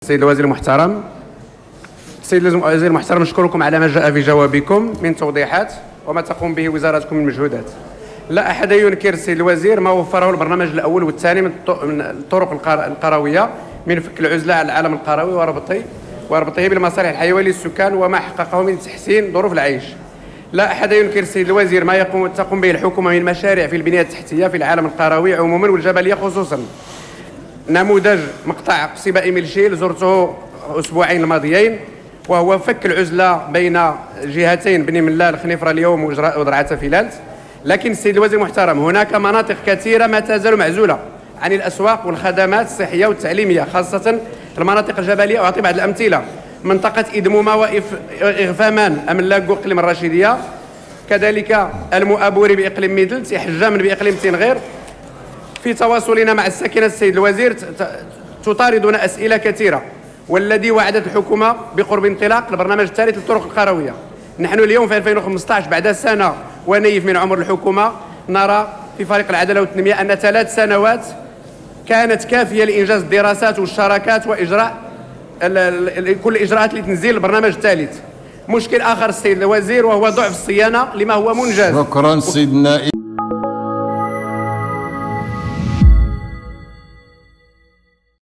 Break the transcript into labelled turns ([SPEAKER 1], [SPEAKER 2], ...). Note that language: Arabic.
[SPEAKER 1] السيد الوزير المحترم، السيد الوزير المحترم، نشكركم على ما جاء في جوابكم من توضيحات وما تقوم به وزارتكم من مجهودات. لا أحد ينكر السيد الوزير ما وفره البرنامج الأول والثاني من الطرق القروية من فك العزلة على العالم القروي وربطه بالمصالح الحيوية للسكان وما حققه من تحسين ظروف العيش. لا أحد ينكر السيد الوزير ما تقوم به الحكومة من مشاريع في البنية التحتية في العالم القروي عموما والجبلية خصوصا. نموذج مقطع قصيبة إيميل شيل زرته أسبوعين الماضيين، وهو فك العزلة بين جهتين بني ملال خنيفرة اليوم ودرعة فيلالت. لكن السيد الوزير المحترم، هناك مناطق كثيرة ما تزال معزولة عن الأسواق والخدمات الصحية والتعليمية، خاصة المناطق الجبلية. أعطي بعض الأمثلة: منطقة إدمومة وإغفامان أملاق إقليم الرشيدية، كذلك المؤابوري بإقليم ميدلت، يحجامن بإقليم تنغير. في تواصلنا مع الساكنة السيد الوزير تطاردنا أسئلة كثيرة، والذي وعدت الحكومة بقرب انطلاق البرنامج الثالث للطرق القروية. نحن اليوم في 2015 بعد سنة ونيف من عمر الحكومة نرى في فريق العدالة والتنمية أن 3 سنوات كانت كافية لإنجاز الدراسات والشراكات وإجراء كل الإجراءات لتنزيل البرنامج الثالث. مشكل آخر السيد الوزير وهو ضعف الصيانة لما هو منجز.
[SPEAKER 2] شكرا سيدنا.